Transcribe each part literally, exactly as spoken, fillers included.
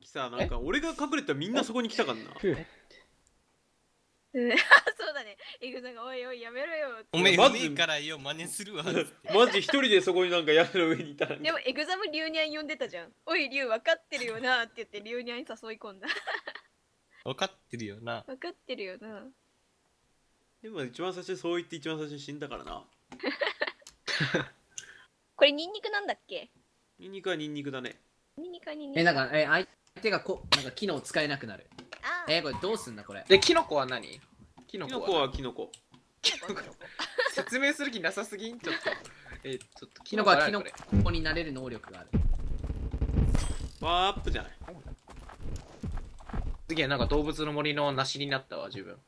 さ、なんか俺が隠れたらみんなそこに来たからな。 そうだね。エグさんがおいおいやめろよって。 おめえマジ上からよ真似するわ。 マジ一人でそこになんか屋根の上にいたら。 でもエグザもリュウニャン呼んでたじゃん。おいリュウ分かってるよなって言ってリュウニャンに誘い込んだ。 分かってるよな。 分かってるよな。 でも一番最初にそう言って一番最初に死んだからな。 これニンニクなんだっけ？ ニンニクはニンニクだね。 ニンニクはニンニク。 え、なんか、え、相手がこ、なんか機能使えなくなる。 あえ、これどうすんだこれ。 で、キノコは何？キノキノコはコはキノコ。 説明する気なさすぎんちょっと。え、ちょっとキノコはキノこれコになれる能力がある。 ワープじゃない。 次はなんか動物の森の梨になったわ、自分。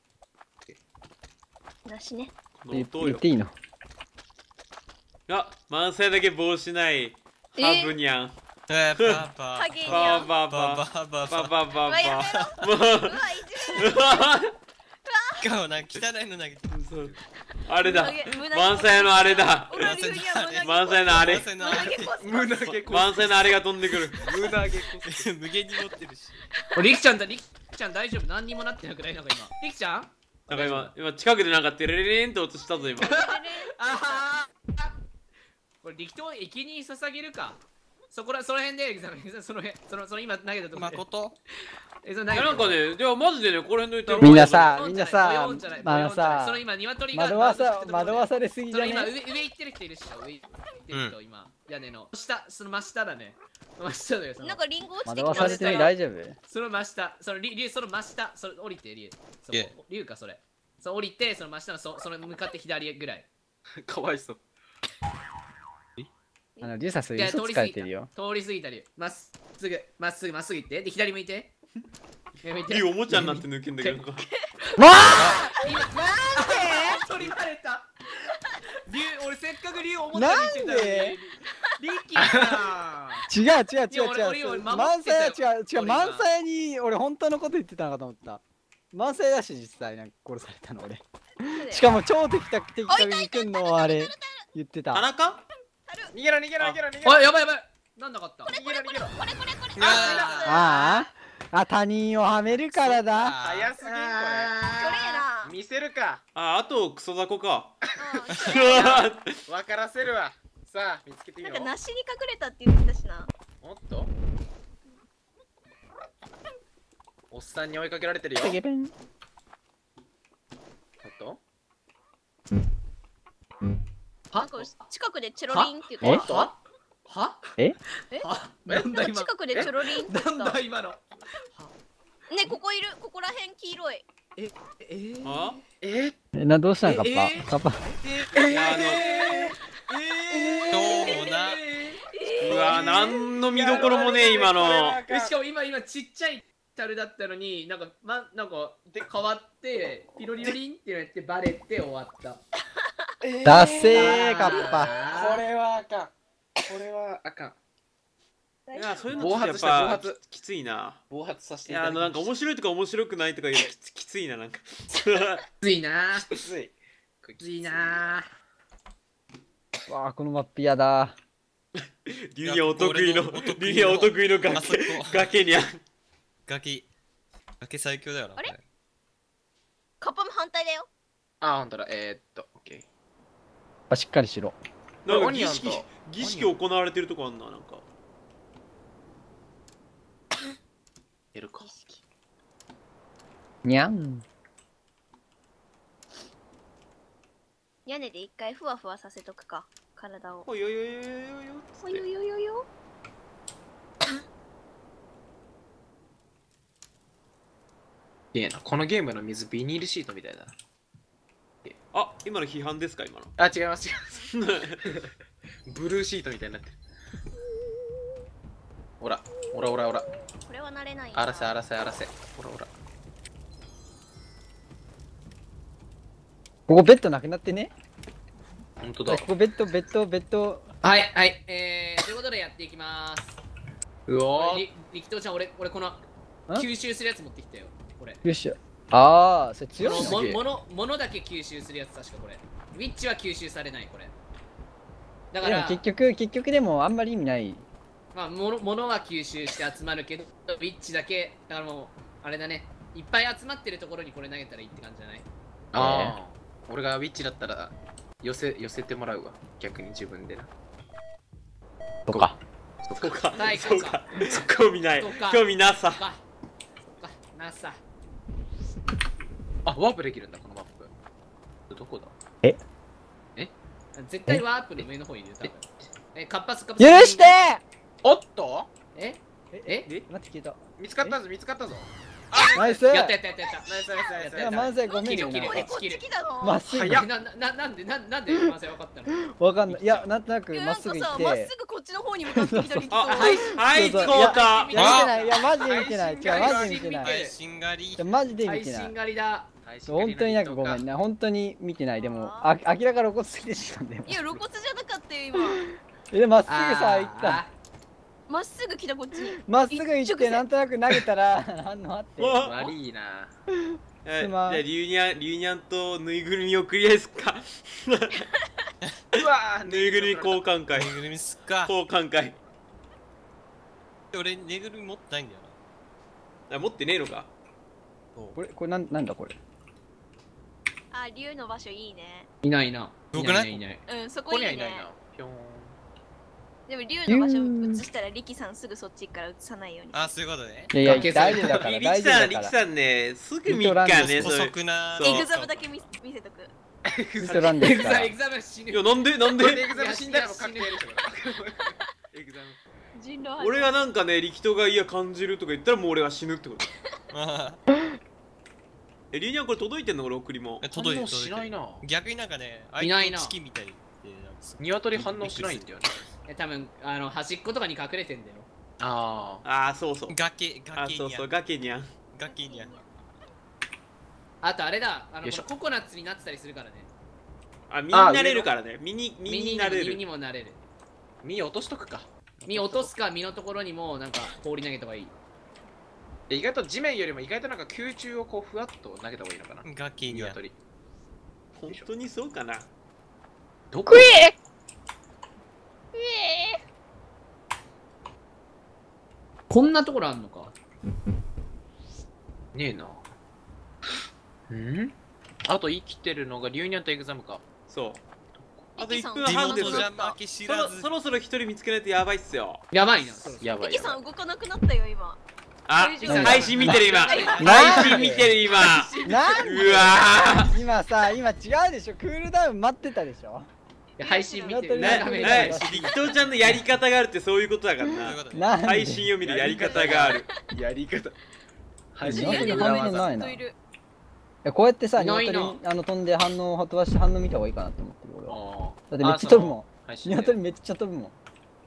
梨ね。 この音よ言って。いいの？ あ、満載だけ帽子ないハブニャン。 えー、パパハゲニバャン。 ーバーババーババババーバーバうわやーめろ。 バー。 うわいじめる。 顔なんか汚いの投げてそうあれだ。 胸毛満載のあれだ。 俺リュウニャン胸毛満載のあれ。 満載のあれ胸毛コス胸毛こ満載のあれが飛んでくる。 胸毛こ無限に持ってるし。 おリキちゃんだ、リキちゃん大丈夫？何にもなってなくない？なんか今。リキちゃん？ なんか今、今近くでなんかテレレレンって音したぞ今。 あはーこれ力投駅に捧げるか。そこら、その辺で、その辺、その、その今投げたところで。 誠え、その投いやげたとこなんかね、でもマジでね、これ抜いてる。 みんなさボヨンみんなさボヨンじゃないあのボヨンじゃないさその今、鶏が。 惑わさ惑わされすぎじゃね？ その今、上、上行ってる人いるし、上行ってる人、今、屋根の。下、その真下だね。真下だよ、そのなん。かリンゴ落ちて惑わきましたよ。 されてみ大丈夫？ その真下、そのリリュウ、その真下、それ降りて、リュウ。そいえこリュウか、それ。そう降りて、その真下の、そその向かって左ぐらい。 かわいそう。 あのリュウさんそれいや嘘つかれてるよ。 通り過ぎたり。まっすぐ、まっすぐ、まっすぐ行って。で、左向いて。左向いてリュウおもちゃになって抜けんだけど。 もう取りられた。リュウ、俺せっかくリュウ思ったにしてたのに。 なんでリッキーさ違う違う違ういや俺違う俺守満ってたよ載は違う違う俺今満載に俺本当のこと言ってたのかと思った。満載だし実際なんか殺されたの俺。しかも超敵対的確に来んのをあれ言ってた。 田中逃げろ逃げろ逃げろ逃げん。 ろあ、やばいやばい。なんなかった。 逃げろ逃げろ。 これこれこれ。 あああ他人をはめるからだ。 早すぎんこそれなれ。見せるか。 あ、あとクソザコか。 分からせるわ。さあ見つけてみろなんか。梨に隠れたって言ってたしな。 おっとおっさんに追いかけられてるよ。 ゲペンおっとなんか近くでチョロリンって言ってた。 ははええはえなんだ今。 近くでチョロリンって言ってなんた。 だ今の。 ね、ここいる。ここら辺黄色い。 え、えー、 あええなどうしたんカッええパカッパいやあのどうもな。 うわなんの見どころもねえ今の。 え、しかも今、今ちっちゃいタルだったのに、なんか、ま、なんか、で変わって、ピロリロリンってやってバレて終わった。 ダッセーカッパ。 これはあかん。これはあかん。 いやそういうのちょっとやっ暴発した暴ぱ発きついな。 暴発させていやあのなんか面白いとか面白くないとかいうのきつきついななんか。 きついなぁ。 きつい。 きついなぁ。 わあこのマップやだ。 リニアお得意のいやこれのお得意のリニアお得意のあ崖そこ崖にゃん。 崖。崖最強だよな。 あれこカッパも反対だよ。 あ、ほんとだ。えー、っと、オッケー。 しっかりしろ。 なんかオニオンと儀式儀式行われてるとこあんななんか。 出るか。 にゃん。 屋根で一回ふわふわさせとくか。体を。 おいよよよよよよおよよよよ。 いいな。このゲームの水ビニールシートみたいだな。 あ今の批判ですか今の。 あ、違います違います。ブルーシートみたいになってる。ほら、ほらほらほら。 これは慣れないな。 あらせあらせあらせ。ほらほら。 ここベッドなくなってね。 ほんとだこ。こベッドベッドベッド。 はい、はい、えー、ということでやっていきまーす。 うおー。 り力投ちゃん、俺、俺この吸収するやつ持ってきたよ。これ。 よいしょ。ああそれ強いこのの。 もものものだけ吸収するやつ、確かこれ。ウィッチは吸収されない、これ。だかでもら、 結局結局でもあんまり意味ない。 まあ物物は吸収して集まるけどウィッチだけだからもうあれだねいっぱい集まってるところにこれ投げたらいいって感じじゃない？ ああ、俺がウィッチだったら寄せ寄せてもらうわ、逆に自分でな。 とか。 そうかはいそうか興味ないそうか興味なさかかなさあ、ワープできるんだこのマップ。どこだ？ 絶対ワープの上の方にいる多分え活発活許発しておっとええええ待って聞いた。 見つかったぞ見つかったぞ。 ナイス。 やったやったやったやったナイスナイスナイスいや、まずいごめんね。 切る切るこれこっち来たの。 まっすぐ。 早っなななんでなんなんでまず分かったのわかんない。いや、なんとなくいやまっすぐ行っなんかさまって。 すぐこっちの方に向かってきた力あと。 はいはいそうそうこうかいや、見てない。いや、マジで見てない。違う、マジで見てない。い配信狩りや、マジで見配てない信。狩りだ本当になんかごめんね。本当に見てない。でも、あ明らか露骨すぎてしまうんだよ。 いや露骨じゃなかったよ今。 え、で、まっすぐさ、行った。 あまっすぐ来たこっちに。 まっすぐ行って、なんとなく投げたら、反応あって。 わ悪いな。 えじすまんゃあリュウニャンリュウニャンとぬいぐるみをクリアですかうわー、 ぬいぐるみ交換会ぬいぐるみすっか。 交換会俺ぬいぐるみ持ってないんだよあ持ってねえのかこれ、これなん、なんだこれ。 あ竜の場所いいね。 いないなよくないいないうんそここいいねこにはいない。な。ぴょん。 でも竜の場所移したらリキさんすぐそっちから移さないように。 あ、そういうことね。 いやいや、 崖大丈夫だから、 リキ大丈夫さんだから。 リキさんねすぐ見っリトランドかね補そういう足な。 そうエグザムだけ見見せとく。 リトランドエグですから。 ザエグザム死ぬいやなんでなんでこれでエグザム死んだらもう確定でしょ。エグザム。 人狼俺がなんかね力投がいや感じるとか言ったらもう俺が死ぬってことあえリュウニャンこれ届いてんの俺送りもー届い反応てる届いてる。 しないな。 逆になんかね、 いないな相手のチキみたいでなんかす鶏反応しないんだよね。 え多分あの端っことかに隠れてんだよあああそうそう崖、 あそうそう崖にゃん。 崖にゃん崖にゃん。 あとあれだあのよいしょこのココナッツになってたりするからねあ身になれるからね身に身身にになれ身にるもなれるー、身落としとくか。 身落とすか身のところにもなんか氷投げた方がいい意外と地面よりも意外となんか空中をこうふわっと投げた方がいいのかな。 崖にゃん。 鶏。 本当にそうかなどここんなところあんのかねえな。んあと生きてるのがリュウニャンとエグザムか。 そうあと1 リキさん分地半です元じゃ負け知らずそろそ。ろそろ一人見つけないとやばいっすよやばいなそろそろやばいやばいリキさん。動かなくなったよ今。 あ大丈夫配信見てる今な配信見てる今なんうわー今さ、今違うでしょ。クールダウン待ってたでしょ。 いや配信見てるなね眺めるね力投ちゃんのやり方があるってそういうことだからなそういうことね。 なんで配信を見るやり方があるやり方。配信なんでの裏反応技。 ないな。 ずっといる。 いやこうやってさ、 いないな鶏あの飛んで反応を飛ばして反応見た方がいいかなって思ってる俺は。 あだってめっちゃ飛ぶもん。 配信で鶏めっちゃ飛ぶもん。こ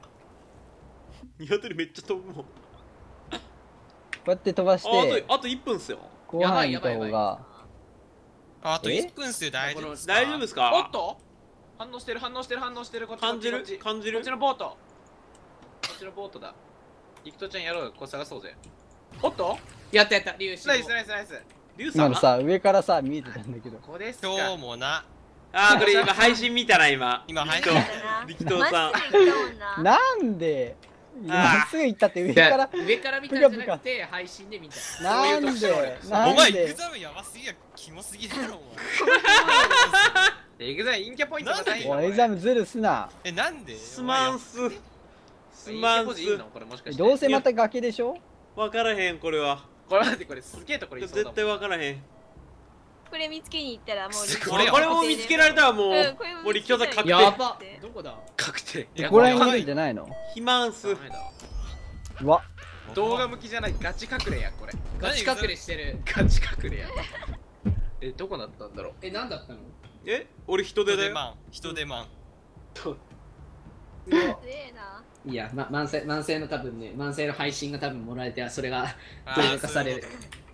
鶏めっちゃ飛ぶもんうやって飛ばしああて、 とあといっぷんっすよ後半見た方やばいやが。 あとえいっぷんっすよ、大丈夫っすか。 大丈夫ですおかっと反応してる反応してる反応してるこっち感じるこっち感じるこっちのボートこっちのボートだリクトちゃんやろうよこれ探そうぜおっとやったやったリュウシナイスナイスナイスリュウさん今のさ、上からさ、見えてたんだけど。 ここですか今日もな。 あーこれ今配信見たな今今配信力投力投さんまっすぐ行ったもんな。 なんであーまっすぐ行ったって上から。 上から見たんじゃなくて配信で見たなんでなんお前、 でエグザムやばすぎや、キモすぎだろ、お前。 エグザインキャポイントがないおい、エグザムズルすな。 え、なんですまんすすまんすインキャポジいいのこれもしかしてどうせまた崖でしょわからへんこれはこれ待ってこれすげえところいそうだもん絶対わからへんこれ見つけに行ったらもうこれこれも見つけられたらもううんこれももう力投さん確定やばどこだ確定ここら辺にいるんじゃないの肥満数ダメだわうわ、 動画向きじゃないガチ隠れやこれガチ隠れしてるガチ隠れやえどこだったんだろうえ何だったのえ俺人手だよ人手マン、人手マン。 強えないや、ま、慢性慢性の多分ね慢性の配信が多分もらえてそれがあ動画化される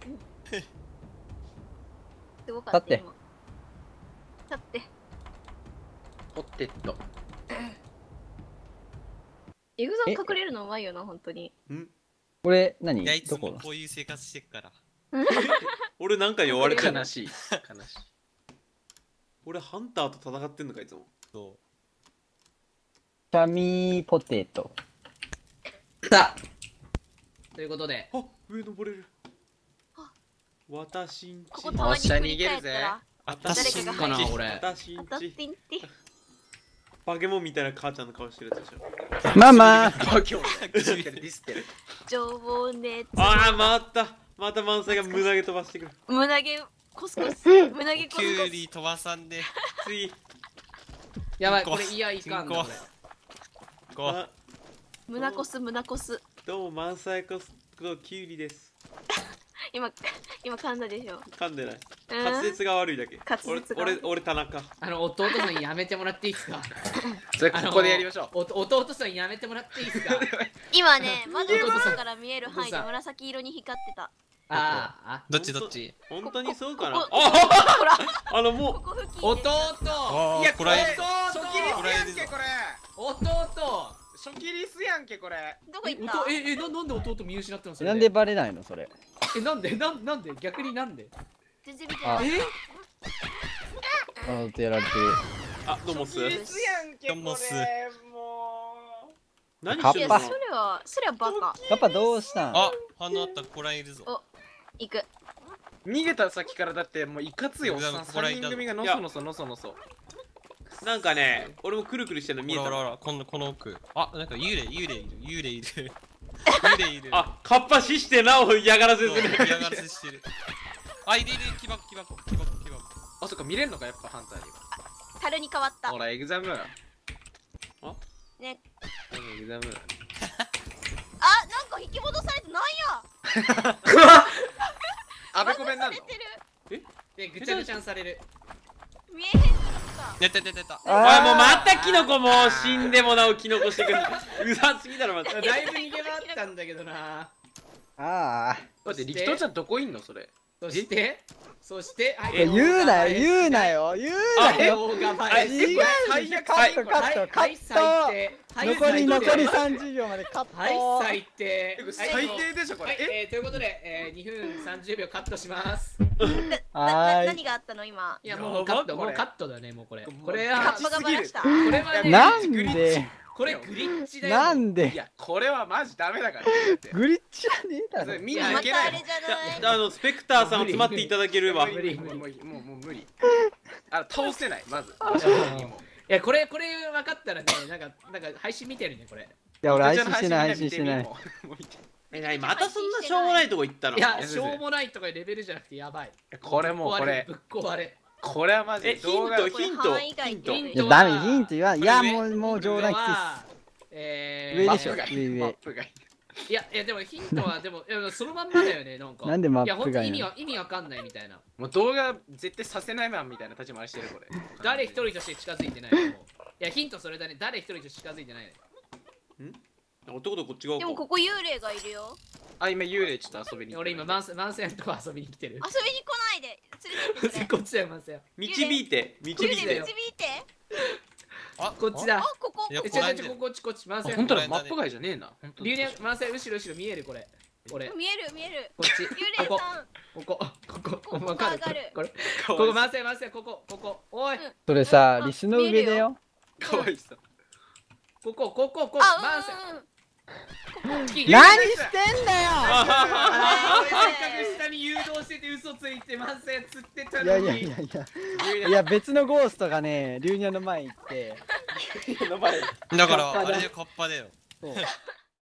すごかった立って今立ってホッテッドエグザン隠れるのうまいよな本当にんこれ何いや、いつどこもこういう生活してっから。 俺なんかに追われてんの悲しい悲しい俺ハンターと戦ってんのかいつもそチャミーポテト。 ったということで、 あ、上登れる。私んち。 ここたまに振り返ったら私んち。 かな俺私んあたってち。 んてバケモンみたいな母ちゃんの顔してるやつでしょ。 ママ今日ディスってるディスってる。 情熱ああ、回った。また満載が胸毛飛ばしてくる。 胸毛コスコス胸毛コキスコスュウリ飛ばさんで次。 やばい、 ここれいやいかんなこれ。 こうあ、 胸コス胸コスどうも満載コスとキュウリです。 今今噛んだでしょ。 噛んでない。 うん滑舌が悪いだけ。 滑舌が俺、俺、俺田中。 あの弟さんやめてもらっていいですか？ それここでやりましょう。 あのお弟さんやめてもらっていいですか？ 今ね窓の外から見える範囲で紫色に光ってた。 あーあ、 どっちどっち本当にそうかな。 ここあほらあの、 こもこ付近で弟あいやこれこれ初期リスやんけこれ。 弟初期リスやんけこれ。 どこ行っえた？ ええななんで弟見失ったのそれなんでバレないのそれ。 えなんでなんなんで逆になんで全然見てない。 えあのとやられてる。 あ、どうもっす。 初期リスやんけこれ。 どうもっすも何カッパいやそしてんの？ れはそれはバカ。 パパどうしたん？ あ、反応あった、こらいるぞ。 お行く。 う逃げた先からだってもういかついおっさんここらいた三人組がのそのそのそのそ。 なんかね、俺もくるくるしてるの見えたの。 ほらほらほら、このこの奥。あ、なんか幽霊幽霊いる幽霊いる幽霊いる。 あ、カッパ死してなお嫌がらせそう、 する。 嫌がらせしてる。あ、いるいる木箱木箱木箱木箱。 あ、そっか見れんのかやっぱハンターに樽に変わったは。ほ。らエグザム。 ね。 エグザム。 あなんか引き戻されてなんや。 あべこべになるのされてる。 でぐちゃぐちゃにされる見えへんくなった。 出た出た出た。 おい、もうまたキノコもう死んでもなおキノコしてくる。うざすぎだろ、また。 だいぶ逃げ回ったんだけどな。 ああ。 待って力投ちゃんどこいんのそれ。 そしてそしてはいえ言うなよ言うなよ言うなよ。 動画あ映え違う最悪カットカットカはい最ッ低ト。残り残りさんじゅうびょうまでカット。 はい最低え最低でしょこはい、 れ。ええー、ということで、えー、にふんさんじゅうびょうカットします。 なはーいな何があったの今。 いやもうカットやばこれもうカットだねもうこれ。これカはッパがバラした。 これはねなんグリッチでこれグリッチだよ。 なんいでやこれはマジダメだから。だってグリッチじゃねえだろ。 それ見にま行けないたあれじゃない。 あの、スペクターさん集まっていただければ。 無理無理もうもうもう無理。あ倒せないまず。 いやこれこれ分かったらねなんかなんか配信見てるねこれ。 いや俺配信してない配信してない。 え、なに、またそんなしょうもないとこ行ったの？ いや先生しょうもないとかレベルじゃなくてやばい。 これもうこれぶっ壊れ。 これはマジえ、 でヒン動画ト、ヒント、 範囲外ヒント。 ヒンいやダメヒント言わん。いやもうもう冗談きついっはえー、 上でしょマップが上上マップがいやいやでもヒントはでもいやそのまんまだよねなんか。 なんでマップいや本当外なの意味は意味わかんないみたいな。 もう動画絶対させないマンみたいな立ち回りしてるこれ。 誰一人として近づいてないもう。いやヒントそれだね誰一人として近づいてないね。 男とこっち側か。 でもここ幽霊がいるよ。 あ今幽霊ちょっと遊びに行って俺今マンセマンセンとか遊びに来てる。 遊びに来ないで。連れてってくれ。 こっちだよマンセン。 導いて、導いて幽霊導。いて。 あ、 こっちだあ。ここ。 いやえちょちょちょこっちこっちマンセン。 あ本当だマップ外じゃねえな。本当だリュウニャマンセン後ろ後ろ見えるこれ。これ。 見える見える。 こっち。 幽霊ここさん。 ここここここわかる上がるこれ。 かわいここマンセンマンセンここここ。おい。 それさあリスの上だよ。 かわいそう。 ここここここあマンセン。 うんうん。 何してんだよ。 あーせっかく下に誘導してて嘘ついてマンセン釣ってたのに。 いやいやいやいやいや別のゴーストがねリュウニャの前に行って飲まれる。 だからあれでカッパだよ。 そう